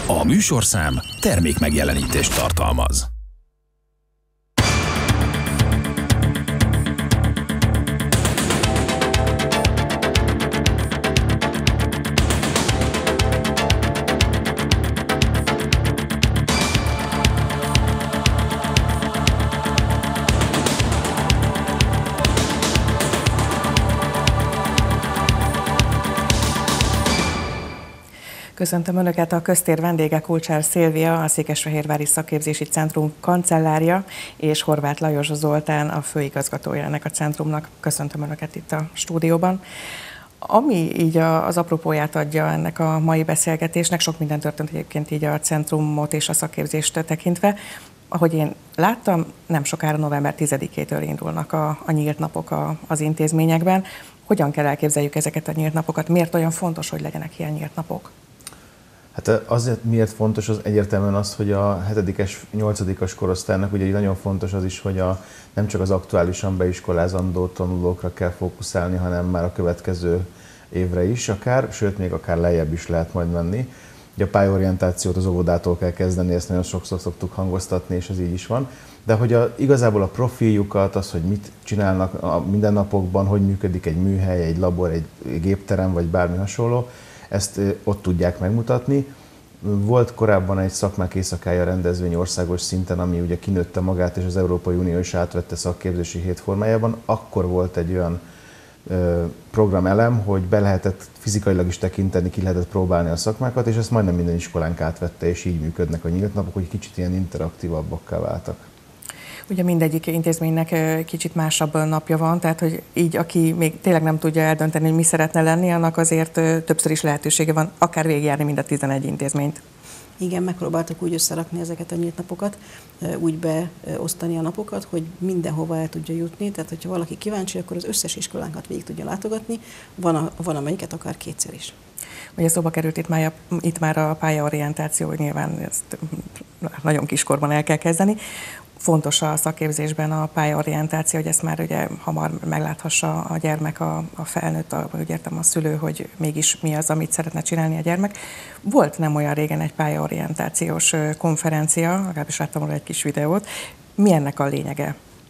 A műsorszám termékmegjelenítést tartalmaz. Köszöntöm Önöket, a köztér vendége Kulcsár Szilvia, a Székesfehérvári Szakképzési Centrum kancellárja, és Horváth Lajos Zoltán, a főigazgatója ennek a centrumnak. Köszöntöm Önöket itt a stúdióban. Ami így az apropóját adja ennek a mai beszélgetésnek, sok minden történt egyébként így a centrumot és a szakképzést tekintve. Ahogy én láttam, nem sokára november 10-től indulnak a nyílt napok az intézményekben. Hogyan kell elképzeljük ezeket a nyílt napokat? Miért olyan fontos, hogy legyenek ilyen nyílt napok? Hát azért miért fontos, az egyértelműen az, hogy a 7-es, 8-as korosztálynak ugye nagyon fontos az is, hogy nem csak az aktuálisan beiskolázandó tanulókra kell fókuszálni, hanem már a következő évre is akár, sőt még akár lejjebb is lehet majd menni. Ugye a pályaorientációt az óvodától kell kezdeni, ezt nagyon sokszor szoktuk hangoztatni, és ez így is van. De hogy igazából a profiljukat, az, hogy mit csinálnak a mindennapokban, hogy működik egy műhely, egy labor, egy gépterem, vagy bármi hasonló, ezt ott tudják megmutatni. Volt korábban egy szakmák éjszakája rendezvény országos szinten, ami ugye kinőtte magát, és az Európai Unió is átvette szakképzési hét formájában. Akkor volt egy olyan programelem, hogy be lehetett fizikailag is tekinteni, ki lehetett próbálni a szakmákat, és ezt majdnem minden iskolánk átvette, és így működnek a nyílt napok, hogy kicsit ilyen interaktívabbakká váltak. Ugye mindegyik intézménynek kicsit másabb napja van, tehát hogy így, aki még tényleg nem tudja eldönteni, hogy mi szeretne lenni, annak azért többször is lehetősége van, akár végigjárni mind a 11 intézményt. Igen, megpróbáltuk úgy összerakni ezeket a nyílt napokat, úgy beosztani a napokat, hogy mindenhova el tudja jutni, tehát hogyha valaki kíváncsi, akkor az összes iskolánkat végig tudja látogatni, van amelyiket akár kétszer is. Ugye szóba került itt már a pályaorientáció, hogy nyilván ezt nagyon kiskorban el kell kezdeni. Fontos a szakképzésben a pályaorientáció, hogy ezt már ugye hamar megláthassa a gyermek, a felnőtt, úgy értem a szülő, hogy mégis mi az, amit szeretne csinálni a gyermek. Volt nem olyan régen egy pályaorientációs konferencia, legalábbis láttam volna egy kis videót. Mi ennek a lényege?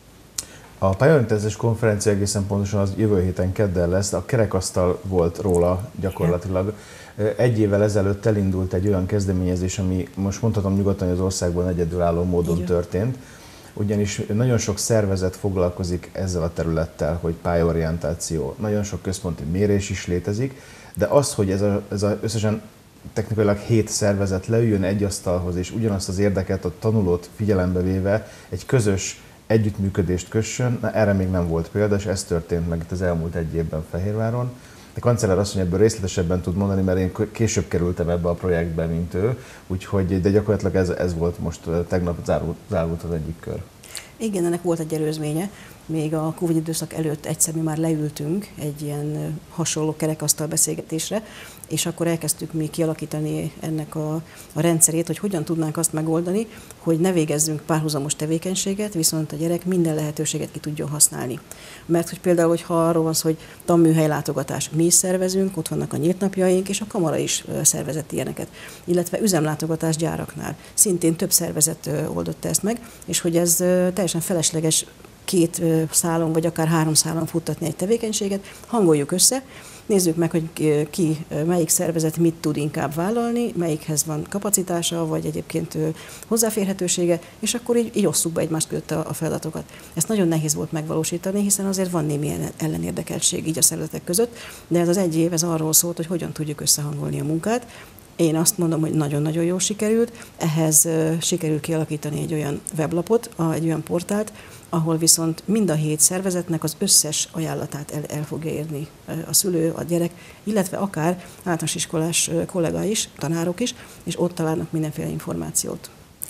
A pályaorientációs konferencia egészen pontosan az jövő héten kedden lesz, a kerekasztal volt róla gyakorlatilag. Egy évvel ezelőtt elindult egy olyan kezdeményezés, ami most mondhatom nyugodtan, hogy az országban egyedülálló módon történt, ugyanis nagyon sok szervezet foglalkozik ezzel a területtel, hogy pályaorientáció, nagyon sok központi mérés is létezik, de az, hogy ez a összesen technikailag 7 szervezet leüljön egy asztalhoz, és ugyanazt az érdeket, a tanulót figyelembe véve egy közös együttműködést kössön, erre még nem volt példa, és ez történt meg itt az elmúlt egy évben Fehérváron. A kancellár asszony ebből részletesebben tud mondani, mert én később kerültem ebbe a projektbe, mint ő, úgyhogy, de gyakorlatilag ez volt most tegnap zárult az egyik kör. Igen, ennek volt egy előzménye. Még a Covid időszak előtt egyszer mi már leültünk egy ilyen hasonló kerekasztal beszélgetésre, és akkor elkezdtük mi kialakítani ennek a rendszerét, hogy hogyan tudnánk azt megoldani, hogy ne végezzünk párhuzamos tevékenységet, viszont a gyerek minden lehetőséget ki tudjon használni. Mert hogy például, hogyha arról van szó, hogy tanműhely látogatás, mi is szervezünk, ott vannak a nyílt napjaink, és a kamara is szervezett ilyeneket. Illetve üzemlátogatás gyáraknál. Szintén több szervezet oldotta ezt meg, és hogy ez teljesen felesleges 2 szálon, vagy akár 3 szálon futtatni egy tevékenységet, hangoljuk össze, nézzük meg, hogy melyik szervezet mit tud inkább vállalni, melyikhez van kapacitása, vagy egyébként hozzáférhetősége, és akkor így osszuk be egymás között a feladatokat. Ezt nagyon nehéz volt megvalósítani, hiszen azért van némi ellenérdekeltség így a szervezetek között, de ez az egy év arról szólt, hogy hogyan tudjuk összehangolni a munkát. Én azt mondom, hogy nagyon-nagyon jól sikerült. Ehhez sikerült kialakítani egy olyan weblapot, egy olyan portált, ahol viszont mind a 7 szervezetnek az összes ajánlatát el fogja érni a szülő, a gyerek, illetve akár általános iskolás kollega is, tanárok is, és ott találnak mindenféle információt.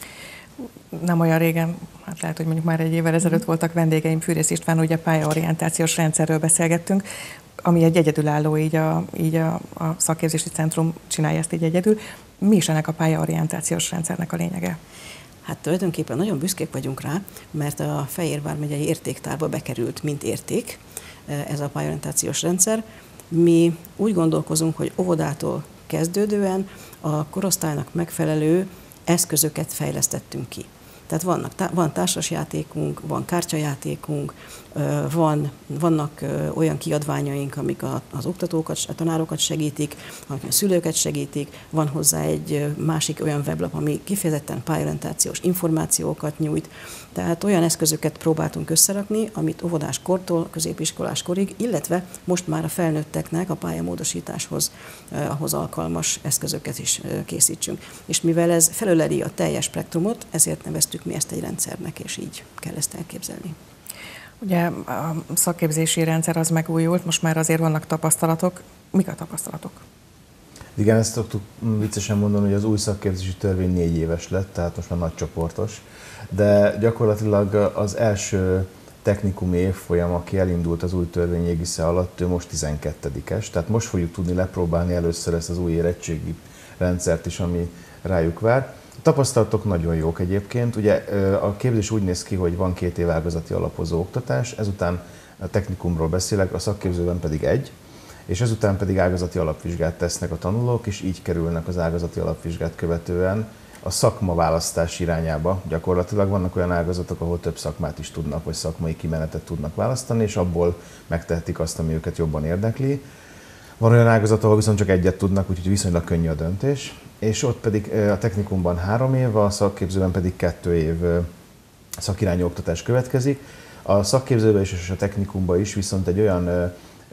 Nem olyan régen, hát lehet, hogy mondjuk már egy évvel ezelőtt voltak vendégeim, Fűrész István, ugye pályaorientációs rendszerről beszélgettünk, ami egy egyedülálló, így a szakképzési centrum csinálja ezt így egyedül. Mi is ennek a pályaorientációs rendszernek a lényege? Hát tulajdonképpen nagyon büszkék vagyunk rá, mert a Fehérvár megyei értéktárba bekerült, mint érték ez a pályaorientációs rendszer. Mi úgy gondolkozunk, hogy óvodától kezdődően a korosztálynak megfelelő eszközöket fejlesztettünk ki. Tehát van társasjátékunk, van kártyajátékunk, vannak olyan kiadványaink, amik az oktatókat, a tanárokat segítik, amik a szülőket segítik, van hozzá egy másik olyan weblap, ami kifejezetten pályorientációs információkat nyújt. Tehát olyan eszközöket próbáltunk összerakni, amit óvodáskortól középiskolás korig, illetve most már a felnőtteknek a pályamódosításhoz ahhoz alkalmas eszközöket is készítsünk. És mivel ez felöleli a teljes spektrumot, ezért neveztük mi ezt egy rendszernek, és így kell ezt elképzelni. Ugye a szakképzési rendszer az megújult, most már azért vannak tapasztalatok. Mik a tapasztalatok? Igen, ezt szoktuk viccesen mondani, hogy az új szakképzési törvény 4 éves lett, tehát most már nagycsoportos. De gyakorlatilag az első technikumi évfolyam, aki elindult az új törvény égisze alatt, ő most 12-es. Tehát most fogjuk tudni lepróbálni először ezt az új érettségi rendszert is, ami rájuk vár. A tapasztalatok nagyon jók egyébként. Ugye a képzés úgy néz ki, hogy van 2 év ágazati alapozó oktatás, ezután a technikumról beszélek, a szakképzőben pedig 1, és ezután pedig ágazati alapvizsgát tesznek a tanulók, és így kerülnek az ágazati alapvizsgát követően a szakmaválasztás irányába. Gyakorlatilag vannak olyan ágazatok, ahol több szakmát is tudnak, vagy szakmai kimenetet tudnak választani, és abból megtehetik azt, ami őket jobban érdekli. Van olyan ágazat, ahol viszont csak egyet tudnak, úgyhogy viszonylag könnyű a döntés. És ott pedig a technikumban 3 év, a szakképzőben pedig 2 év szakirányú oktatás következik. A szakképzőben és a technikumban is viszont egy olyan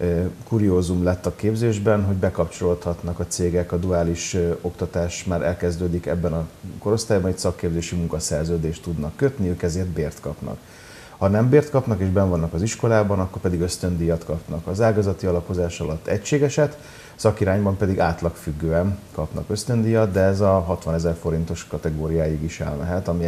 kuriózum lett a képzésben, hogy bekapcsolódhatnak a cégek, a duális oktatás már elkezdődik ebben a korosztályban, egy szakképzési munkaszerződést tudnak kötni, ők ezért bért kapnak. Ha nem bért kapnak és benn vannak az iskolában, akkor pedig ösztöndíjat kapnak. Az ágazati alapozás alatt egységeset, szakirányban pedig átlagfüggően kapnak ösztöndíjat, de ez a 60 000 forintos kategóriáig is elmehet, ami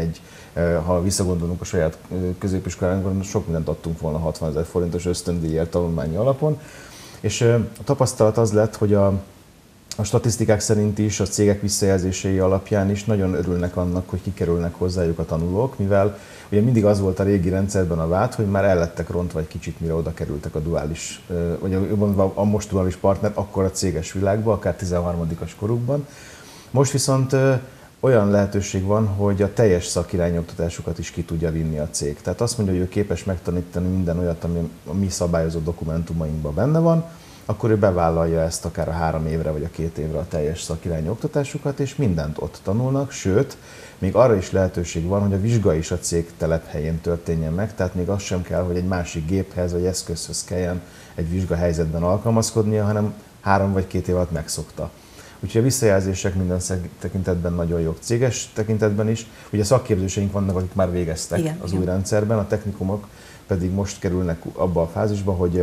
ha visszagondolunk a saját középiskolánkban, sok mindent adtunk volna 60 000 forintos ösztöndíjért tanulmányi alapon. És a tapasztalat az lett, hogy a statisztikák szerint is, a cégek visszajelzései alapján is nagyon örülnek annak, hogy kikerülnek hozzájuk a tanulók, mivel ugye mindig az volt a régi rendszerben a vád, hogy már el lettek rontva egy kicsit, mire oda kerültek a duális, vagy a most duális partner, akkor a céges világba, akár 13-as korukban. Most viszont olyan lehetőség van, hogy a teljes szakirányú oktatásukat is ki tudja vinni a cég. Tehát azt mondja, hogy ő képes megtanítani minden olyat, ami a mi szabályozott dokumentumainkban benne van, akkor ő bevállalja ezt akár a 3 évre vagy a 2 évre a teljes szakirányú oktatásukat, és mindent ott tanulnak, sőt, még arra is lehetőség van, hogy a vizsga is a cég telephelyén történjen meg, tehát még az sem kell, hogy egy másik géphez vagy eszközhöz kelljen egy vizsgahelyzetben alkalmazkodnia, hanem 3 vagy 2 év alatt megszokta. Úgyhogy a visszajelzések minden tekintetben nagyon jók, céges tekintetben is. Ugye szakképzőseink vannak, akik már végeztek az új rendszerben, a technikumok pedig most kerülnek abba a fázisba, hogy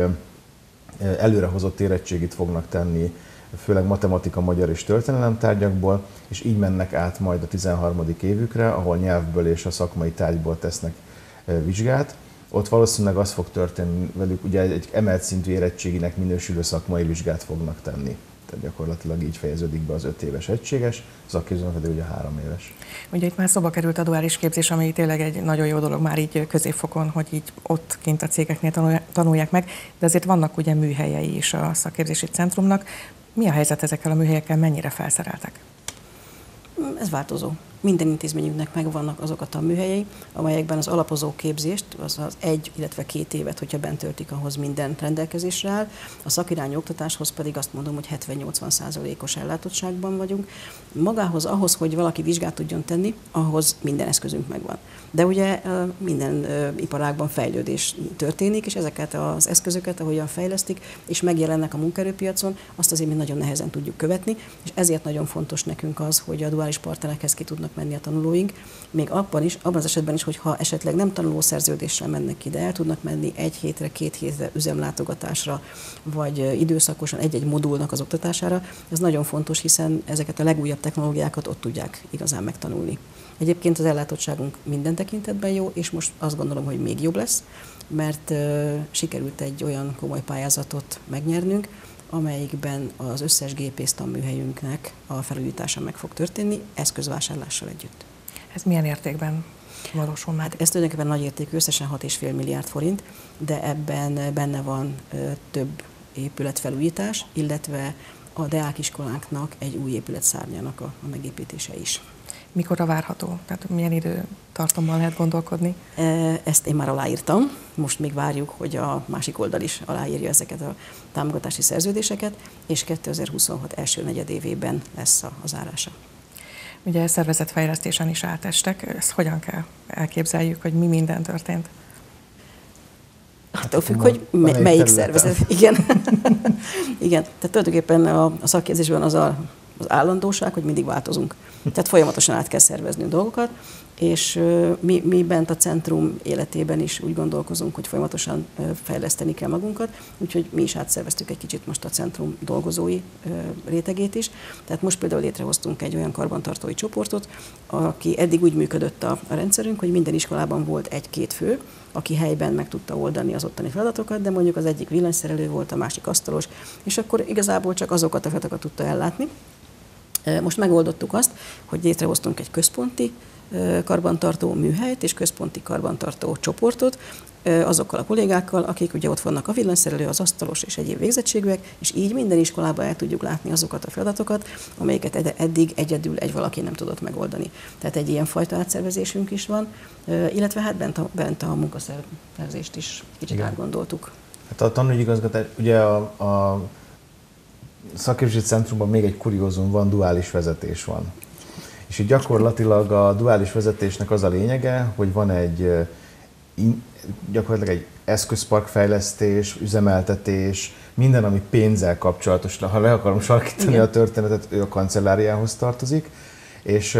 előrehozott érettségit fognak tenni, főleg matematika, magyar és történelem tárgyakból, és így mennek át majd a 13. évükre, ahol nyelvből és a szakmai tárgyból tesznek vizsgát. Ott valószínűleg az fog történni velük, ugye egy emelt szintű érettséginek minősülő szakmai vizsgát fognak tenni. Tehát gyakorlatilag így fejeződik be az 5 éves egységes, szakképzőben pedig ugye 3 éves. Ugye itt már szóba került a duális képzés, ami tényleg egy nagyon jó dolog már így középfokon, hogy így ott kint a cégeknél tanulják meg, de azért vannak ugye műhelyei is a szakképzési centrumnak. Mi a helyzet ezekkel a műhelyekkel, mennyire felszereltek? Ez változó. Minden intézményünknek megvannak azokat a műhelyei, amelyekben az alapozó képzést, az 1, illetve 2 évet, hogyha bent töltik, ahhoz minden rendelkezésre áll. A szakirányú oktatáshoz pedig azt mondom, hogy 70-80%-os ellátottságban vagyunk. Magához, ahhoz, hogy valaki vizsgát tudjon tenni, ahhoz minden eszközünk megvan. De ugye minden iparágban fejlődés történik, és ezeket az eszközöket, ahogyan fejlesztik, és megjelennek a munkaerőpiacon, azt azért mi nagyon nehezen tudjuk követni, és ezért nagyon fontos nekünk az, hogy a duális partnerekhez ki tudnak menni a tanulóink, még abban az esetben is, hogyha esetleg nem tanulószerződéssel mennek ide, el tudnak menni 1 hétre, 2 hétre üzemlátogatásra, vagy időszakosan egy-egy modulnak az oktatására. Ez nagyon fontos, hiszen ezeket a legújabb technológiákat ott tudják igazán megtanulni. Egyébként az ellátottságunk minden tekintetben jó, és most azt gondolom, hogy még jobb lesz, mert sikerült egy olyan komoly pályázatot megnyernünk, amelyikben az összes gépész tanműhelyünknek a felújítása meg fog történni, eszközvásárlással együtt. Ez milyen értékben valósul meg? Hát ez tulajdonképpen nagy értékű, összesen 6,5 milliárd forint, de ebben benne van több épületfelújítás, illetve a Deák iskolánknak egy új épületszárnyának a megépítése is. Mikorra várható? Tehát milyen időtartammal lehet gondolkodni? Ezt én már aláírtam, most még várjuk, hogy a másik oldal is aláírja ezeket a támogatási szerződéseket, és 2026 első negyedévében lesz a zárása. Ugye szervezetfejlesztésen is átestek, ezt hogyan kell elképzeljük, hogy mi minden történt? Attól függ, hogy melyik szervezet. Igen. Igen. Tehát tulajdonképpen a szakképzésben az állandóság, hogy mindig változunk. Tehát folyamatosan át kell szervezni a dolgokat, és mi bent a centrum életében is úgy gondolkozunk, hogy folyamatosan fejleszteni kell magunkat, úgyhogy mi is átszerveztük egy kicsit most a centrum dolgozói rétegét is. Tehát most például létrehoztunk egy olyan karbantartói csoportot, aki eddig úgy működött a rendszerünk, hogy minden iskolában volt egy-két fő, aki helyben meg tudta oldani az ottani feladatokat, de mondjuk az egyik villanyszerelő volt, a másik asztalos, és akkor igazából csak azokat a feladatokat tudta ellátni. Most megoldottuk azt, hogy létrehoztunk egy központi karbantartó műhelyt és központi karbantartó csoportot azokkal a kollégákkal, akik ugye ott vannak a villanyszerelő, az asztalos és egyéb végzettségűek, és így minden iskolában el tudjuk látni azokat a feladatokat, amelyeket eddig egyedül egy valaki nem tudott megoldani. Tehát egy ilyen fajta átszervezésünk is van, illetve hát bent a munkaszervezést is kicsit átgondoltuk. Hát a tanügyigazgatás, ugye a szakképzési centrumban még egy kuriózum van, duális vezetés van. És így gyakorlatilag a duális vezetésnek az a lényege, hogy van gyakorlatilag egy eszközparkfejlesztés, üzemeltetés, minden, ami pénzzel kapcsolatos. Ha le akarom sarkítani a történetet, ő a kancelláriához tartozik, és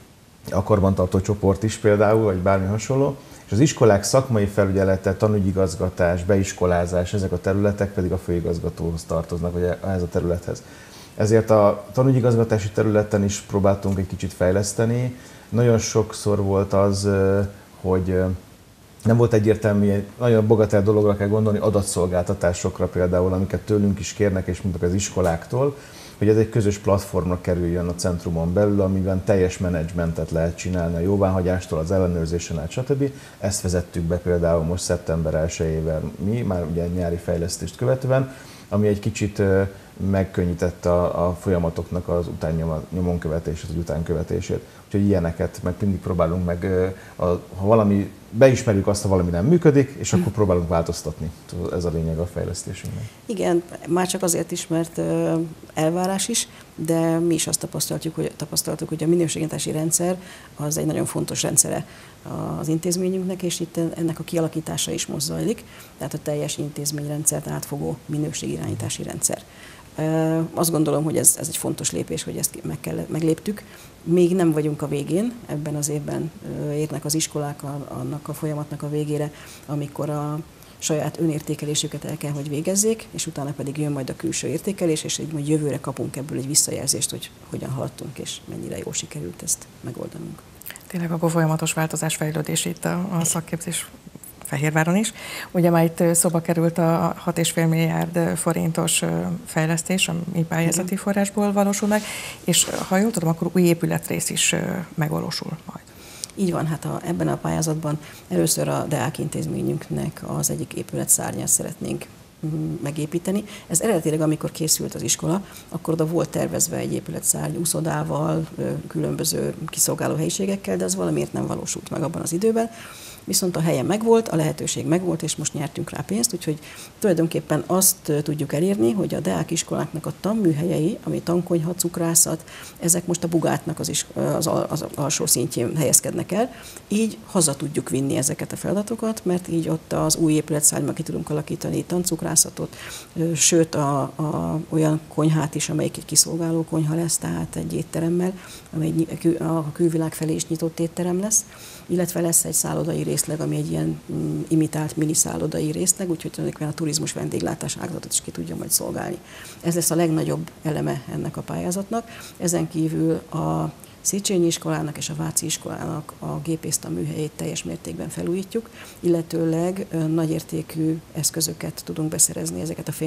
a karbantartó csoport is például, vagy bármi hasonló. És az iskolák szakmai felügyelete, tanügyigazgatás, beiskolázás, ezek a területek pedig a főigazgatóhoz tartoznak, vagy ehhez a területhez. Ezért a tanügyigazgatási területen is próbáltunk egy kicsit fejleszteni. Nagyon sokszor volt az, hogy nem volt egyértelmű, nagyon bogatel dologra kell gondolni, adatszolgáltatásokra például, amiket tőlünk is kérnek, és mondjuk az iskoláktól, hogy ez egy közös platformra kerüljön a centrumon belül, amiben teljes menedzsmentet lehet csinálni, a jóváhagyástól, az ellenőrzésen át, stb. Ezt vezettük be például most szeptember 1-ével mi, már ugye nyári fejlesztést követően, ami egy kicsit megkönnyítette a folyamatoknak az nyomon-követését, vagy utánkövetését. Úgyhogy ilyeneket meg mindig próbálunk meg, ha valami, beismerjük azt, ha valami nem működik, és akkor próbálunk változtatni. Ez a lényeg a fejlesztésünknek. Igen, már csak azért is, mert elvárás is, de mi is azt tapasztaltuk, hogy a minőségítési rendszer az egy nagyon fontos rendszere az intézményünknek, és itt ennek a kialakítása is most zajlik, tehát a teljes intézményrendszert átfogó minőségirányítási rendszer. Azt gondolom, hogy ez egy fontos lépés, hogy ezt megléptük. Még nem vagyunk a végén, ebben az évben érnek az iskolák annak a folyamatnak a végére, amikor a saját önértékelésüket el kell, hogy végezzék, és utána pedig jön majd a külső értékelés, és így majd jövőre kapunk ebből egy visszajelzést, hogy hogyan haladtunk, és mennyire jól sikerült ezt megoldanunk. Tényleg akkor folyamatos változás, fejlődés itt a szakképzés Fehérváron is. Ugye már itt szóba került a 6,5 milliárd forintos fejlesztés, ami pályázati forrásból valósul meg, és ha jól tudom, akkor új épületrész is megvalósul majd. Így van, hát ebben a pályázatban először a Deák intézményünknek az egyik épületszárnyát szeretnénk megépíteni. Ez eredetileg, amikor készült az iskola, akkor oda volt tervezve egy épületszárny úszodával, különböző kiszolgáló helyiségekkel, de az valamiért nem valósult meg abban az időben. Viszont a helye megvolt, a lehetőség megvolt, és most nyertünk rá pénzt, úgyhogy tulajdonképpen azt tudjuk elérni, hogy a Deák iskoláknak a tanműhelyei, ami tankonyha, cukrászat, ezek most a Bugátnak az alsó szintjén helyezkednek el. Így haza tudjuk vinni ezeket a feladatokat, mert így ott az új épületszárnyban ki tudunk alakítani tancukrászatot, sőt olyan konyhát is, amelyik egy kiszolgáló konyha lesz, tehát egy étteremmel, amely a külvilág felé is nyitott étterem lesz, illetve lesz egy szállodai részleg, ami egy ilyen imitált mini szállodai részleg, úgyhogy tulajdonképpen a turizmus vendéglátás ágazatot is ki tudja majd szolgálni. Ez lesz a legnagyobb eleme ennek a pályázatnak. Ezen kívül a Széchenyi iskolának és a Váci iskolának a gépésztan műhelyét teljes mértékben felújítjuk, illetőleg nagyértékű eszközöket tudunk beszerezni, ezeket a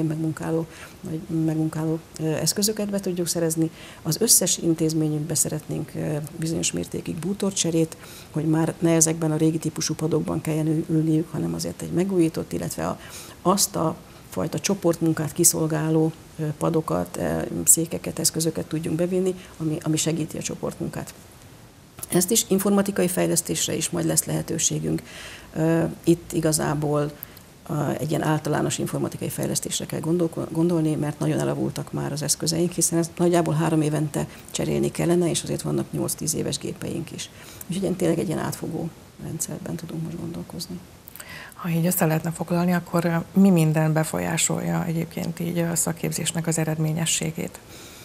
megmunkáló eszközöket be tudjuk szerezni. Az összes intézményünkbe szeretnénk bizonyos mértékig bútorcserét, hogy már ne ezekben a régi típusú padokban kelljen ülniük, hanem azért egy megújított, illetve azt a fajta csoportmunkát kiszolgáló padokat, székeket, eszközöket tudjunk bevinni, ami segíti a csoportmunkát. Ezt is informatikai fejlesztésre is majd lesz lehetőségünk. Itt igazából egy ilyen általános informatikai fejlesztésre kell gondolni, mert nagyon elavultak már az eszközeink, hiszen ezt nagyjából 3 évente cserélni kellene, és azért vannak 8-10 éves gépeink is. Úgyhogy tényleg egy ilyen átfogó rendszerben tudunk most gondolkozni. Ha így össze lehetne foglalni, akkor mi minden befolyásolja egyébként így a szakképzésnek az eredményességét?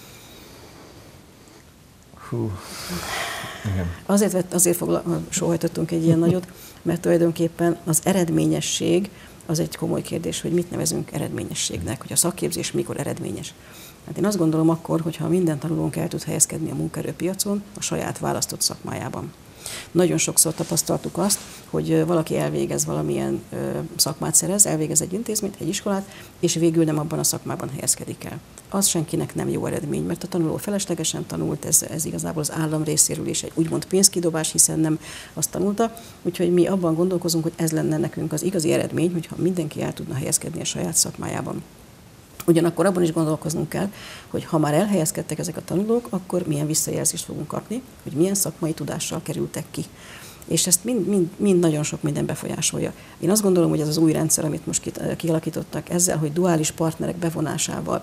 Igen. Azért sóhajtottunk egy ilyen nagyot, mert tulajdonképpen az eredményesség az egy komoly kérdés, hogy mit nevezünk eredményességnek, hogy a szakképzés mikor eredményes. Hát én azt gondolom akkor, hogyha minden tanulónk el tud helyezkedni a munkaerőpiacon a saját választott szakmájában. Nagyon sokszor tapasztaltuk azt, hogy valaki elvégez valamilyen szakmát szerez, elvégez egy intézményt, egy iskolát, és végül nem abban a szakmában helyezkedik el. Az senkinek nem jó eredmény, mert a tanuló feleslegesen tanult, ez igazából az állam részéről is egy úgymond pénzkidobás, hiszen nem azt tanulta. Úgyhogy mi abban gondolkozunk, hogy ez lenne nekünk az igazi eredmény, hogyha mindenki el tudna helyezkedni a saját szakmájában. Ugyanakkor abban is gondolkoznunk kell, hogy ha már elhelyezkedtek ezek a tanulók, akkor milyen visszajelzést fogunk kapni, hogy milyen szakmai tudással kerültek ki. És ezt mind nagyon sok minden befolyásolja. Én azt gondolom, hogy ez az új rendszer, amit most kialakítottak ezzel, hogy duális partnerek bevonásával,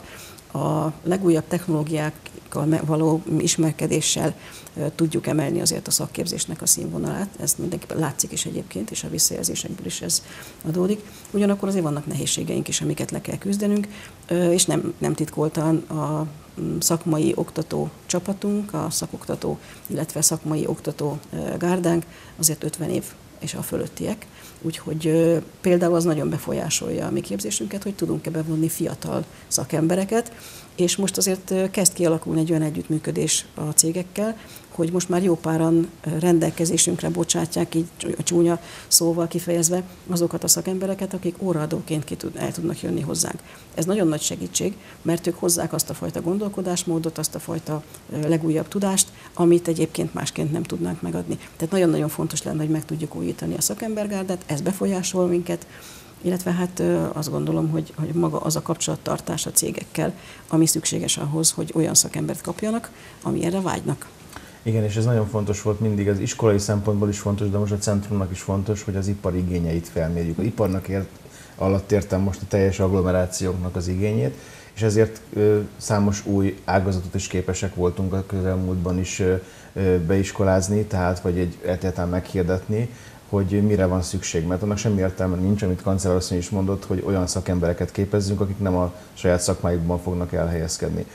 a legújabb technológiákkal való ismerkedéssel tudjuk emelni azért a szakképzésnek a színvonalát. Ez mindenképpen látszik is egyébként, és a visszajelzésekből is ez adódik. Ugyanakkor azért vannak nehézségeink is, amiket le kell küzdenünk, és nem titkoltan a szakmai oktató csapatunk, a szakoktató, illetve szakmai oktató gárdánk azért 50 év és a fölöttiek. Úgyhogy például az nagyon befolyásolja a mi képzésünket, hogy tudunk-e bevonni fiatal szakembereket, és most azért kezd kialakulni egy olyan együttműködés a cégekkel, hogy most már jó páran rendelkezésünkre bocsátják, így a csúnya szóval kifejezve, azokat a szakembereket, akik óraadóként el tudnak jönni hozzánk. Ez nagyon nagy segítség, mert ők hozzák azt a fajta gondolkodásmódot, azt a fajta legújabb tudást, amit egyébként másként nem tudnánk megadni. Tehát nagyon-nagyon fontos lenne, hogy meg tudjuk újítani a szakembergárdát, ez befolyásol minket, illetve hát azt gondolom, hogy maga az a kapcsolattartás a cégekkel, ami szükséges ahhoz, hogy olyan szakembert kapjanak, ami erre vágynak. Igen, és ez nagyon fontos volt mindig, az iskolai szempontból is fontos, de most a centrumnak is fontos, hogy az ipar igényeit felmérjük. Az iparnak alatt értem most a teljes agglomerációknak az igényét, és ezért számos új ágazatot is képesek voltunk a közelmúltban is beiskolázni, tehát vagy egyáltalán meghirdetni, hogy mire van szükség, mert annak semmi értelme nincs, amit kancellár asszony is mondott, hogy olyan szakembereket képezzünk, akik nem a saját szakmájukban fognak elhelyezkedni.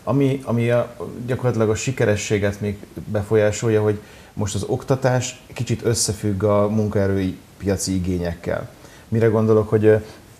Ami gyakorlatilag a sikerességet még befolyásolja, hogy most az oktatás kicsit összefügg a munkaerőpiaci igényekkel. Mire gondolok, hogy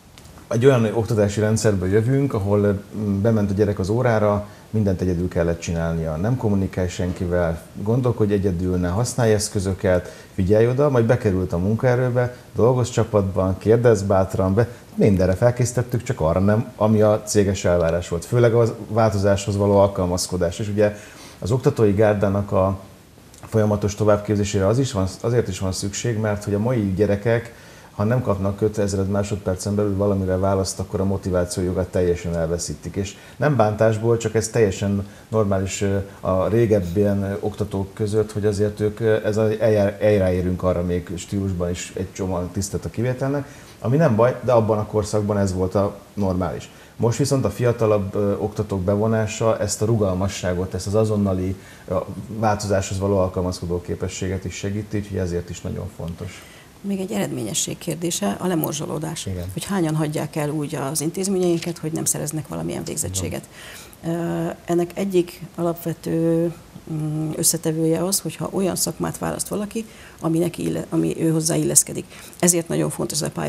egy olyan oktatási rendszerből jövünk, ahol bement a gyerek az órára, mindent egyedül kellett csinálnia. Nem kommunikálj senkivel, gondolkodj egyedül, ne használj eszközöket, figyelj oda, majd bekerült a munkaerőbe, dolgozz csapatban, kérdezz bátran, mindenre felkészítettük, csak arra nem, ami a céges elvárás volt. Főleg a változáshoz való alkalmazkodás. És ugye az oktatói gárdának a folyamatos továbbképzésére azért is van szükség, mert hogy a mai gyerekek, ha nem kapnak 5000 másodpercen belül valamire választ, akkor a motivációjukat teljesen elveszítik. És nem bántásból, csak ez teljesen normális a régebben oktatók között, hogy azért ők elráérünk arra még stílusban is egy csomó tisztelt a kivételnek, ami nem baj, de abban a korszakban ez volt a normális. Most viszont a fiatalabb oktatók bevonása ezt a rugalmasságot, ezt az azonnali változáshoz való alkalmazkodó képességet is segíti, úgyhogy ezért is nagyon fontos. Még egy eredményesség kérdése, a lemorzsolódás. Igen. Hogy hányan hagyják el úgy az intézményeinket, hogy nem szereznek valamilyen végzettséget. Ennek egyik alapvető összetevője az, hogyha olyan szakmát választ valaki, ami ő hozzá illeszkedik. Ezért nagyon fontos ez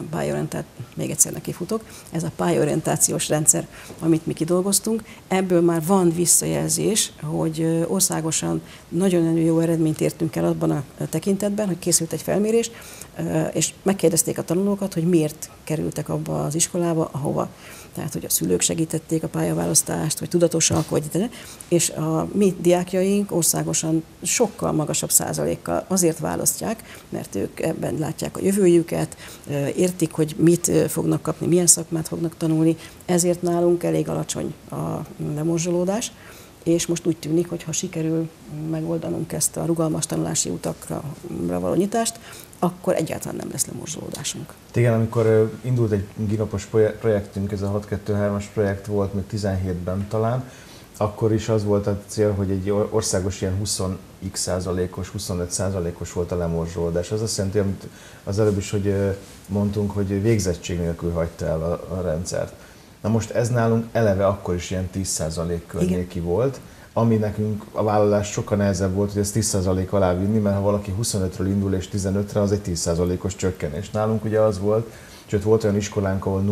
a még egyszer nekifutok, ez a pályorientációs rendszer, amit mi kidolgoztunk. Ebből már van visszajelzés, hogy országosan nagyon jó eredményt értünk el abban a tekintetben, hogy készült egy felmérés, és megkérdezték a tanulókat, hogy miért kerültek abba az iskolába, ahova. tehát hogy a szülők segítették a pályaválasztást, vagy tudatosak, és a mi diákjaink országosan sokkal magasabb százalékkal azért választják, mert ők ebben látják a jövőjüket, értik, hogy mit fognak kapni, milyen szakmát fognak tanulni, ezért nálunk elég alacsony a lemorzsolódás. És most úgy tűnik, hogy ha sikerül megoldanunk ezt a rugalmas tanulási utakra való nyitást, akkor egyáltalán nem lesz lemorzsolódásunk. Igen, amikor indult egy ginopos projektünk, ez a 6-2-3-as projekt volt még 17-ben talán, akkor is az volt a cél, hogy egy országos ilyen 20x%-os, 25%-os volt a lemorzsolódás. Az azt jelenti, amit az előbb is hogy mondtunk, hogy végzettség nélkül hagyta el a rendszert. Na most ez nálunk eleve akkor is ilyen 10% környéki volt, ami nekünk a vállalás sokkal nehezebb volt, hogy ezt 10% alá vinni, mert ha valaki 25-ről indul és 15-re, az egy 10%-os csökkenés. Nálunk ugye az volt, sőt volt olyan iskolánk, ahol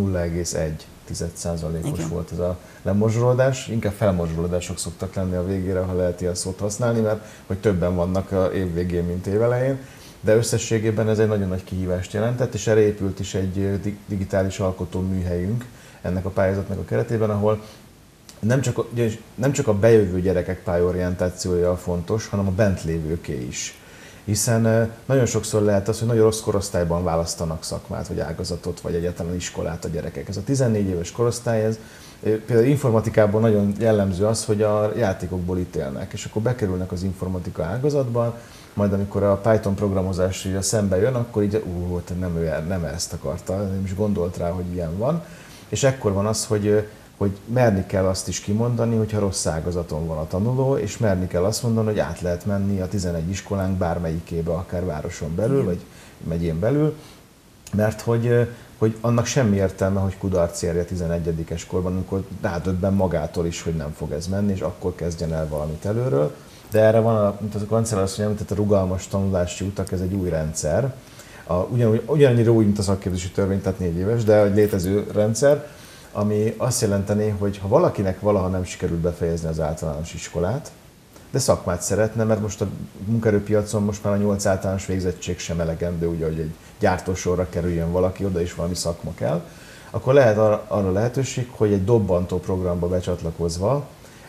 0,1%-os volt ez a lemorzsolódás, inkább felmorzsolódások szoktak lenni a végére, ha lehet ilyen szót használni, mert hogy többen vannak a év végén, mint évelején. De összességében ez egy nagyon nagy kihívást jelentett, és erre épült is egy digitális alkotóműhelyünk ennek a pályázatnak a keretében, ahol nem csak a bejövő gyerekek pályaorientációja fontos, hanem a bent lévőké is. Hiszen nagyon sokszor lehet az, hogy nagyon rossz korosztályban választanak szakmát, vagy ágazatot, vagy egyáltalán iskolát a gyerekek. Ez a 14 éves korosztály, ez például informatikában nagyon jellemző az, hogy a játékokból ítélnek, és akkor bekerülnek az informatika ágazatban, majd amikor a Python programozás szembe jön, akkor így nem ezt akarta, nem is gondolt rá, hogy ilyen van. És ekkor van az, hogy merni kell azt is kimondani, hogyha rossz ágazaton van a tanuló, és merni kell azt mondani, hogy át lehet menni a 11 iskolánk bármelyikébe, akár városon belül, vagy megyén belül, mert hogy annak semmi értelme, hogy kudarc érje 11-es korban, amikor rádöbben magától is, hogy nem fog ez menni, és akkor kezdjen el valamit előről. De erre van, mint az a kancellár azt mondja, a rugalmas tanulási utak, ez egy új rendszer. Ugyanannyira új, mint a szakképzési törvény, tehát 4 éves, de egy létező rendszer, ami azt jelenteni, hogy ha valakinek valaha nem sikerült befejezni az általános iskolát, de szakmát szeretne, mert most a munkaerőpiacon most már a 8 általános végzettség sem elegendő, ugye, hogy egy gyártósorra kerüljön valaki, oda is valami szakma kell, akkor lehet arra lehetőség, hogy egy dobbantó programba becsatlakozva,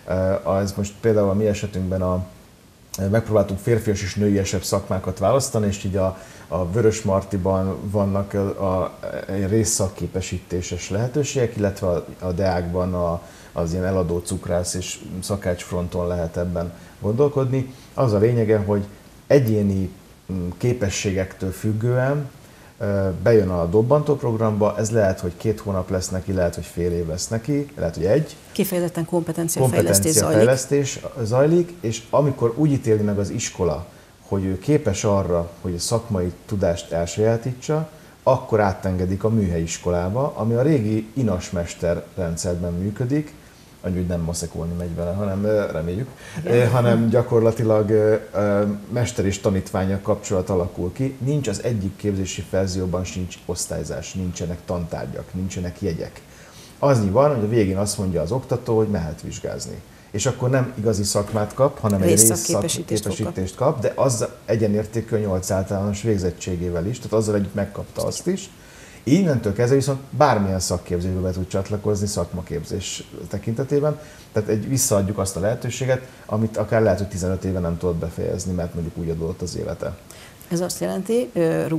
ez most például a mi esetünkben megpróbáltunk férfias és nőiesebb szakmákat választani, és így a Vörösmartyban vannak a részszakképesítéses lehetőségek, illetve a Deákban az ilyen eladó cukrász és szakács fronton lehet ebben gondolkodni. Az a lényege, hogy egyéni képességektől függően bejön a dobbantó programba, ez lehet, hogy 2 hónap lesz neki, lehet, hogy fél év lesz neki, lehet, hogy 1. Kifejezetten kompetenciafejlesztés zajlik, és amikor úgy ítéli meg az iskola, hogy ő képes arra, hogy a szakmai tudást elsajátítsa, akkor átengedik a műhelyiskolába, ami a régi inasmester rendszerben működik, hogy nem maszekolni megy vele, hanem reméljük, hanem gyakorlatilag mester és tanítványa kapcsolat alakul ki. Nincs az egyik képzési verzióban sincs osztályzás, nincsenek tantárgyak, nincsenek jegyek. Annyi van, hogy a végén azt mondja az oktató, hogy mehet vizsgázni. És akkor nem igazi szakmát kap, hanem egy részszakképesítést kap, de az egyenértékű a 8 általános végzettségével is, tehát azzal együtt megkapta azt is. Innentől kezdve viszont bármilyen szakképzésbe be tud csatlakozni szakmaképzés tekintetében, tehát visszaadjuk azt a lehetőséget, amit akár lehet, hogy 15 éve nem tudott befejezni, mert mondjuk úgy adott az élete. Ez azt jelenti,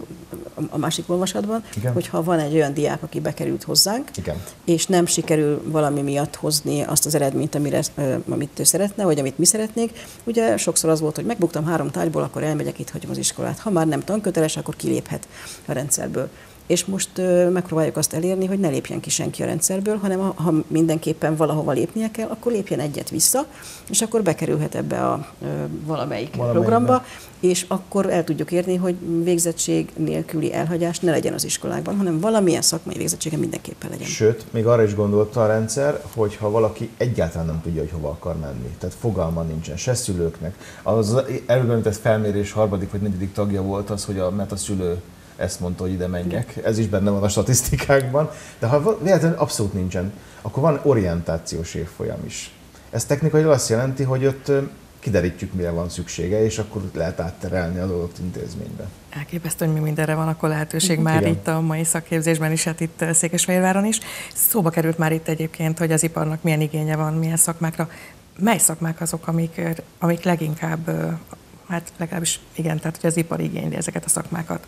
a másik olvasatban, hogy ha van egy olyan diák, aki bekerült hozzánk, és nem sikerül valami miatt hozni azt az eredményt, amit ő szeretne, vagy amit mi szeretnénk, ugye sokszor az volt, hogy megbuktam 3 tárgyból, akkor elmegyek, itt hagyom az iskolát. Ha már nem tanköteles, akkor kiléphet a rendszerből. És most megpróbáljuk azt elérni, hogy ne lépjen ki senki a rendszerből, hanem ha mindenképpen valahova lépnie kell, akkor lépjen egyet vissza, és akkor bekerülhet ebbe a valamelyik programba, és akkor el tudjuk érni, hogy végzettség nélküli elhagyás ne legyen az iskolákban, hanem valamilyen szakmai végzettsége mindenképpen legyen. Sőt, még arra is gondolta a rendszer, hogy ha valaki egyáltalán nem tudja, hogy hova akar menni, tehát fogalma nincsen, se szülőknek. Az előbb felmérés 3. vagy 4. tagja volt az, hogy mert a szülő ezt mondta, hogy ide menjek. Ez is benne van a statisztikákban. De ha véletlenül abszolút nincsen, akkor van orientációs évfolyam is. Ez technikailag azt jelenti, hogy ott kiderítjük, mire van szüksége, és akkor lehet átterelni az adott intézménybe. Elképesztő, hogy mi mindenre van akkor lehetőség már Igen. itt a mai szakképzésben is, hát itt Székesfehérváron is. Szóba került már itt egyébként, hogy az iparnak milyen igénye van, milyen szakmákra. Mely szakmák azok, amik leginkább, hát legalábbis igen, tehát hogy az ipar igényli ezeket a szakmákat?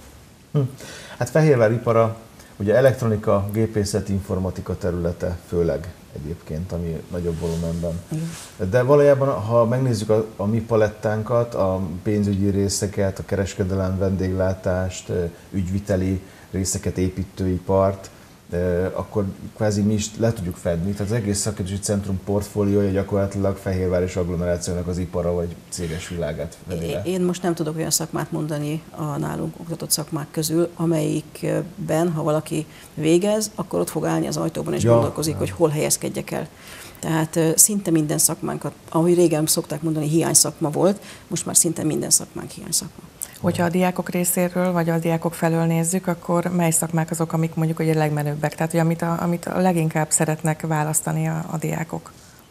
Hát Fehérvár ipara, ugye elektronika, gépészet, informatika területe főleg egyébként, ami nagyobb volumenben. De valójában, ha megnézzük a mi palettánkat, a pénzügyi részeket, a kereskedelem, vendéglátást, ügyviteli részeket, építőipart, akkor kvázi mi is le tudjuk fedni. Tehát az egész szakképzési centrum portfóliója gyakorlatilag Fehérvár és agglomerációnak az ipara vagy céges világát fedi le. Én most nem tudok olyan szakmát mondani a nálunk oktatott szakmák közül, amelyikben, ha valaki végez, akkor ott fog állni az ajtóban és gondolkozik, hogy hol helyezkedjek el. Tehát szinte minden szakmánkat, ahogy régen szokták mondani, hiány szakma volt, most már szinte minden szakmánk hiány szakma. Hogyha a diákok részéről, vagy a diákok felől nézzük, akkor mely szakmák azok, amik mondjuk a legmenőbbek? Tehát, hogy amit a leginkább szeretnek választani a diákok?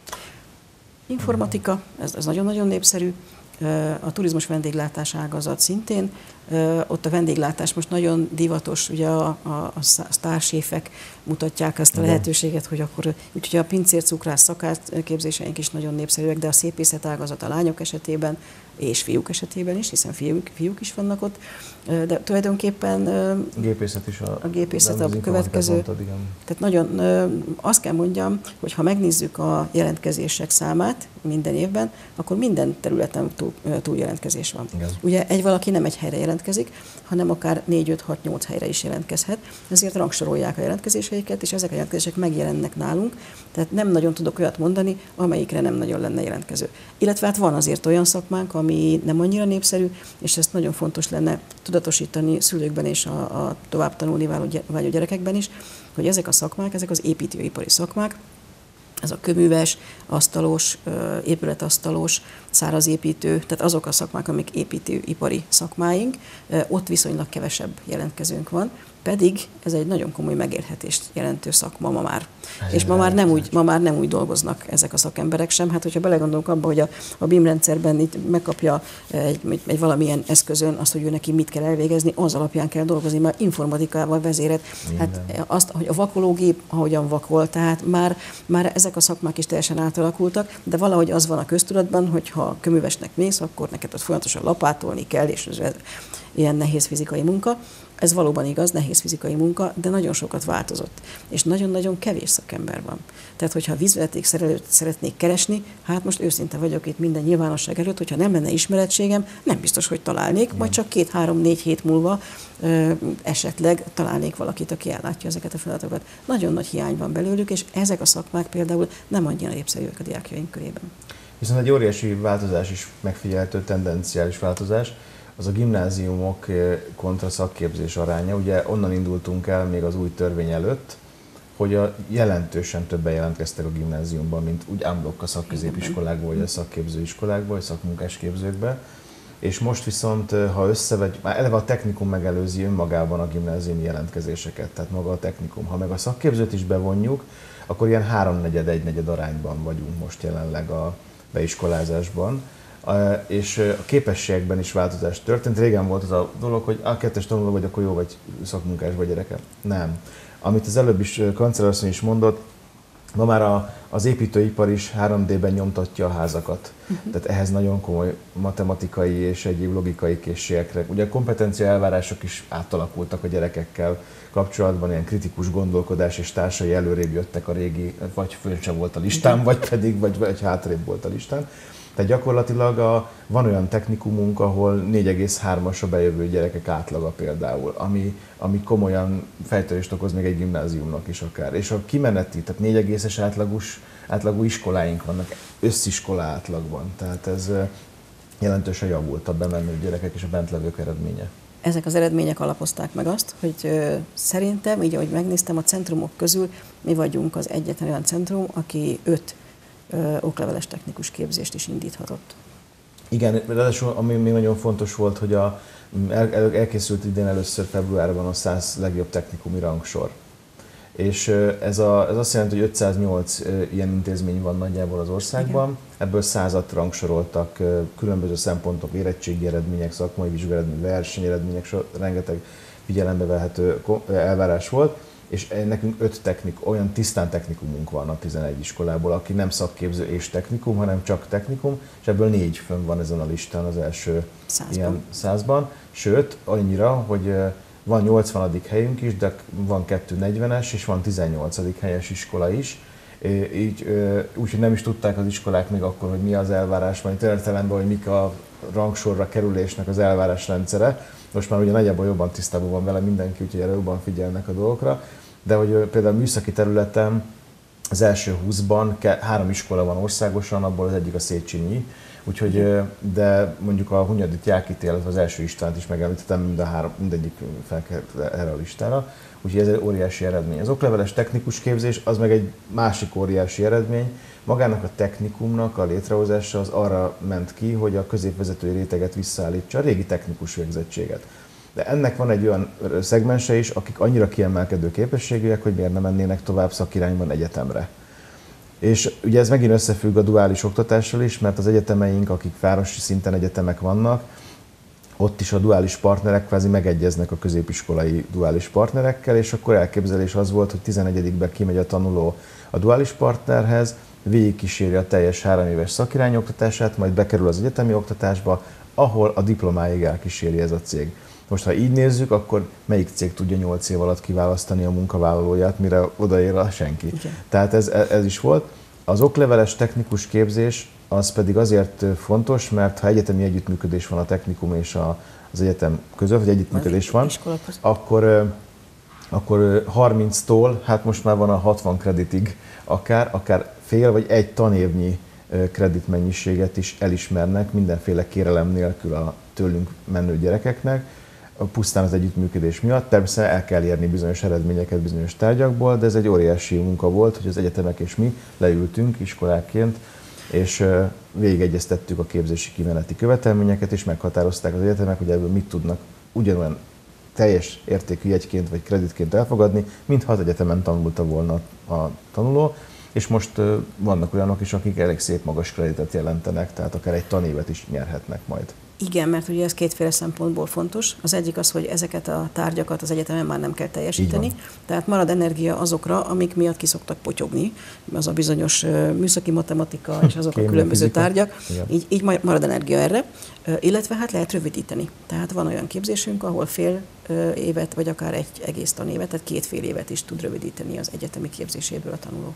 Informatika, ez nagyon-nagyon népszerű. A turizmus vendéglátás ágazat szintén. Ott a vendéglátás most nagyon divatos, ugye a sztárséfek mutatják ezt a lehetőséget, hogy akkor, úgyhogy a pincér, cukrász szakképzéseink is nagyon népszerűek, de a szépészet ágazat a lányok esetében, és fiúk esetében is, hiszen fiúk is vannak ott, de tulajdonképpen gépészet is a gépészet a következő. Mondtad, igen. Tehát nagyon azt kell mondjam, hogy ha megnézzük a jelentkezések számát minden évben, akkor minden területen túljelentkezés van. Igen. Ugye valaki nem egy helyre jelentkezik, hanem akár 4-5-6-8 helyre is jelentkezhet, ezért rangsorolják a jelentkezéseiket, és ezek a jelentkezések megjelennek nálunk, tehát nem nagyon tudok olyat mondani, amelyikre nem nagyon lenne jelentkező. Illetve hát van azért olyan szakmánk, ami nem annyira népszerű, és ezt nagyon fontos lenne tudatosítani szülőkben és a tovább tanulni vágyó gyerekekben is, hogy ezek a szakmák, ezek az építőipari szakmák, ez a kőműves, asztalos, épületasztalos, szárazépítő, tehát azok a szakmák, amik építőipari szakmáink, ott viszonylag kevesebb jelentkezőnk van, pedig ez egy nagyon komoly megélhetést jelentő szakma ma már. És ma már nem úgy dolgoznak ezek a szakemberek sem. Hát, hogyha belegondolunk abba, hogy a BIM rendszerben itt megkapja egy valamilyen eszközön azt, hogy ő neki mit kell elvégezni, az alapján kell dolgozni, már informatikával vezérelt. Hát azt, hogy a vakológép, ahogyan vakol, tehát már ezek a szakmák is teljesen átalakultak, de valahogy az van a köztudatban, hogy ha köművesnek mész, akkor neked ott folyamatosan lapátolni kell, és ez ilyen nehéz fizikai munka. Ez valóban igaz, nehéz fizikai munka, de nagyon sokat változott. És nagyon-nagyon kevés szakember van. Tehát, hogyha vízvezetékszerelőt szeretnék keresni, hát most őszinte vagyok itt minden nyilvánosság előtt, hogyha nem lenne ismerettségem, nem biztos, hogy találnék, majd csak 2-3-4 hét múlva esetleg találnék valakit, aki ellátja ezeket a feladatokat. Nagyon nagy hiány van belőlük, és ezek a szakmák például nem annyira népszerűek a diákjaink körében. Viszont egy óriási változás is megfigyelhető, tendenciális változás, az a gimnáziumok kontra szakképzés aránya. Ugye onnan indultunk el még az új törvény előtt, hogy jelentősen többen jelentkeztek a gimnáziumban, mint úgy unblock a szakközépiskolákból, vagy a szakképzőiskolákból, vagy szakmunkásképzőkbe. És most viszont, ha összevegy, már eleve a technikum megelőzi önmagában a gimnáziumi jelentkezéseket, tehát maga a technikum. Ha meg a szakképzőt is bevonjuk, akkor ilyen 3/4-1/4 arányban vagyunk most jelenleg a beiskolázásban. És a képességekben is változás történt. Régen volt az a dolog, hogy a 2-es tanuló vagy, akkor jó vagy szakmunkás vagy gyereke. Nem. Amit az előbb is kancellárasszony is mondott, ma már az építőipar is 3D-ben nyomtatja a házakat. Tehát ehhez nagyon komoly matematikai és egyéb logikai készségekre. Ugye a kompetencia elvárások is átalakultak a gyerekekkel kapcsolatban, ilyen kritikus gondolkodás és társai előrébb jöttek a régi, vagy föl sem volt a listán, vagy pedig vagy hátrébb volt a listán. Tehát gyakorlatilag van olyan technikumunk, ahol 4,3-as a bejövő gyerekek átlaga például, ami komolyan fejtörést okoz még egy gimnáziumnak is akár. És a kimeneti, tehát 4,es átlagú iskoláink vannak, össziskola átlagban. Tehát ez jelentősen javult a bemenő gyerekek és a bentlevők eredménye. Ezek az eredmények alapozták meg azt, hogy szerintem, így ahogy megnéztem, a centrumok közül mi vagyunk az egyetlen olyan centrum, aki 5 okleveles technikus képzést is indíthatott. Igen, ráadásul ami még nagyon fontos volt, hogy elkészült idén először februárban a 100 legjobb technikumi rangsor. És ez azt jelenti, hogy 508 ilyen intézmény van nagyjából az országban. Igen. Ebből 100-at rangsoroltak különböző szempontok, érettségi eredmények, szakmai vizsgaeredmények, versenyeredmények, rengeteg figyelembe vehető elvárás volt. És nekünk 5 olyan tisztán technikumunk van a 11 iskolából, aki nem szakképző és technikum, hanem csak technikum, és ebből 4 fönn van ezen a listán az első 100-ban. Sőt, annyira, hogy van 80. helyünk is, de van 2 40-es, és van 18. helyes iskola is. Úgyhogy nem is tudták az iskolák még akkor, hogy mi az elvárás, majd értelemben, hogy mik a rangsorra kerülésnek az elvárás rendszere. Most már ugye nagyjából jobban tisztában van vele mindenki, úgyhogy erre jobban figyelnek a dolgokra. De hogy például a műszaki területen az első 20-ban 3 iskola van országosan, abból az egyik a Széchenyi, úgyhogy, de mondjuk a Hunyadit Jákit, illetve az első Istvánt is megemlítettem, mindegyik felkerült erre a listára, úgyhogy ez egy óriási eredmény. Az okleveles technikus képzés az meg egy másik óriási eredmény. Magának a technikumnak a létrehozása az arra ment ki, hogy a középvezetői réteget visszaállítsa, a régi technikus végzettséget. De ennek van egy olyan szegmense is, akik annyira kiemelkedő képességűek, hogy miért nem mennének tovább szakirányban egyetemre. És ugye ez megint összefügg a duális oktatással is, mert az egyetemeink, akik városi szinten egyetemek vannak, ott is a duális partnerek kvázi megegyeznek a középiskolai duális partnerekkel, és akkor elképzelés az volt, hogy 11-ben kimegy a tanuló a duális partnerhez, végigkíséri a teljes 3 éves szakirányú oktatását, majd bekerül az egyetemi oktatásba, ahol a diplomáig elkíséri ez a cég. Most, ha így nézzük, akkor melyik cég tudja 8 év alatt kiválasztani a munkavállalóját, mire odaér a senki. Igen. Tehát ez is volt. Az okleveles technikus képzés az pedig azért fontos, mert ha egyetemi együttműködés van a technikum és az egyetem között, vagy együttműködés van, akkor 30-tól, hát most már van a 60 kreditig akár fél vagy egy tanévnyi kreditmennyiséget is elismernek mindenféle kérelem nélkül a tőlünk menő gyerekeknek, pusztán az együttműködés miatt. Természetesen el kell érni bizonyos eredményeket bizonyos tárgyakból, de ez egy óriási munka volt, hogy az egyetemek és mi leültünk iskolákként, és végigegyeztettük a képzési kimeneti követelményeket, és meghatározták az egyetemek, hogy ebből mit tudnak ugyanolyan teljes értékű jegyként vagy kreditként elfogadni, mintha az egyetemen tanulta volna a tanuló. És most vannak olyanok is, akik elég szép magas kreditet jelentenek, tehát akár egy tanévet is nyerhetnek majd. Igen, mert ugye ez kétféle szempontból fontos. Az egyik az, hogy ezeket a tárgyakat az egyetemen már nem kell teljesíteni, tehát marad energia azokra, amik miatt ki szoktak potyogni, az a bizonyos műszaki matematika és azok a különböző tárgyak, így marad energia erre, illetve hát lehet rövidíteni. Tehát van olyan képzésünk, ahol fél évet, vagy akár egy egész tanévet, tehát 2 fél évet is tud rövidíteni az egyetemi képzéséből a tanuló.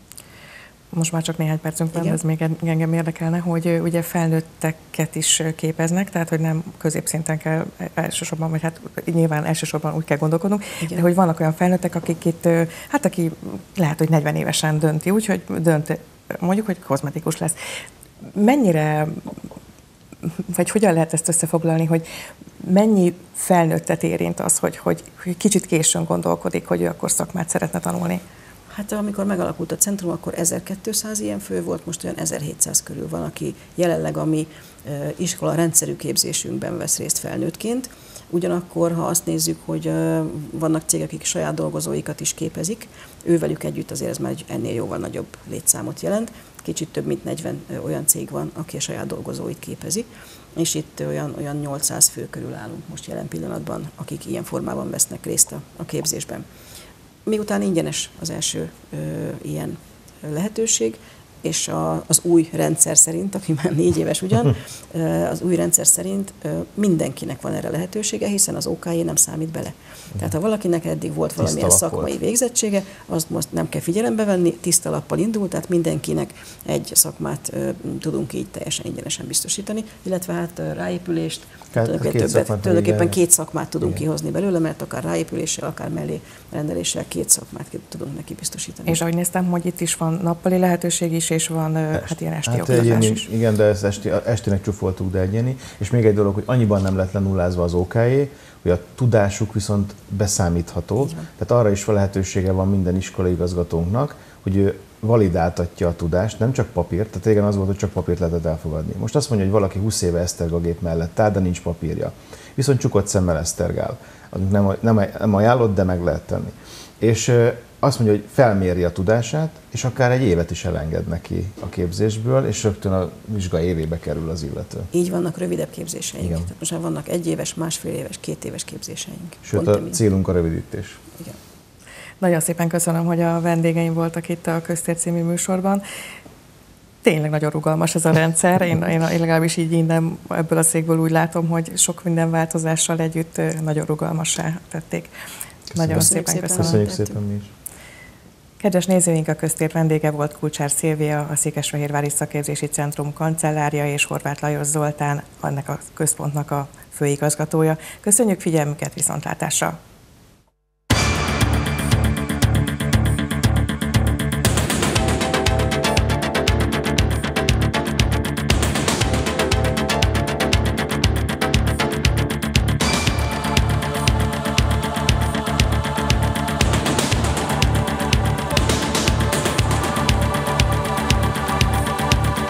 Most már csak néhány percünk van, ez még engem érdekelne, hogy ugye felnőtteket is képeznek, tehát hogy nem középszinten kell elsősorban, vagy hát nyilván elsősorban úgy kell gondolkodnunk, de hogy vannak olyan felnőttek, akik itt, hát aki lehet, hogy 40 évesen dönti úgy, hogy mondjuk, hogy kozmetikus lesz. Mennyire, vagy hogyan lehet ezt összefoglalni, hogy mennyi felnőttet érint az, hogy kicsit későn gondolkodik, hogy ő akkor szakmát szeretne tanulni? Hát amikor megalakult a centrum, akkor 1200 ilyen fő volt, most olyan 1700 körül van, aki jelenleg a mi iskola rendszerű képzésünkben vesz részt felnőttként. Ugyanakkor, ha azt nézzük, hogy vannak cégek, akik saját dolgozóikat is képezik, ővelük együtt azért ez már ennél jóval nagyobb létszámot jelent. Kicsit több mint 40 olyan cég van, aki a saját dolgozóit képezi, és itt olyan 800 fő körül állunk most jelen pillanatban, akik ilyen formában vesznek részt a képzésben. Miután ingyenes az első ilyen lehetőség, és az új rendszer szerint, aki már 4 éves ugyan, az új rendszer szerint mindenkinek van erre lehetősége, hiszen az OKJ nem számít bele. Tehát ha valakinek eddig volt valamilyen szakmai végzettsége, azt most nem kell figyelembe venni, tiszta lappal indul, tehát mindenkinek egy szakmát tudunk így teljesen ingyenesen biztosítani, illetve hát ráépülést, tulajdonképpen 2 szakmát tudunk kihozni belőle, mert akár ráépüléssel, akár mellé rendeléssel 2 szakmát tudunk neki biztosítani. És ahogy néztem, hogy itt is van nappali lehetőség is, és van hát ilyen esti oktatás is. Igen, de ezt estének csúfoltuk, de egyéni. És még egy dolog, hogy annyiban nem lett lenullázva az OKJ, hogy a tudásuk viszont beszámítható. Tehát arra is lehetősége van minden iskolai igazgatónknak, hogy ő validáltatja a tudást, nem csak papírt, tehát régen az volt, hogy csak papírt lehetett elfogadni. Most azt mondja, hogy valaki 20 éve esztergagép mellett áll, de nincs papírja. Viszont csukott szemmel esztergál. Nem ajánlott, de meg lehet tenni. És azt mondja, hogy felméri a tudását, és akár egy évet is elenged neki a képzésből, és rögtön a vizsga évébe kerül az illető. Így vannak rövidebb képzéseink. Igen. Tehát most már vannak 1 éves, másfél éves, 2 éves képzéseink. Sőt, Pont a emiatt. célunk a rövidítés. Igen. Nagyon szépen köszönöm, hogy a vendégeim voltak itt a Köztér című műsorban. Tényleg nagyon rugalmas ez a rendszer. Én legalábbis így innen ebből a székből úgy látom, hogy sok minden változással együtt nagyon rugalmassá tették. Nagyon szépen köszönöm. Köszönjük szépen mi is. Kedves nézőink, a Köztér vendége volt Kulcsár Szilvia, a Székesfehérvári Szakképzési Centrum kancellárja, és Horváth Lajos Zoltán, ennek a központnak a főigazgatója. Köszönjük figyelmüket, viszontlátásra!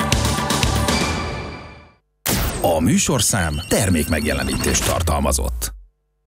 A műsorszám termékmegjelenítést tartalmazott.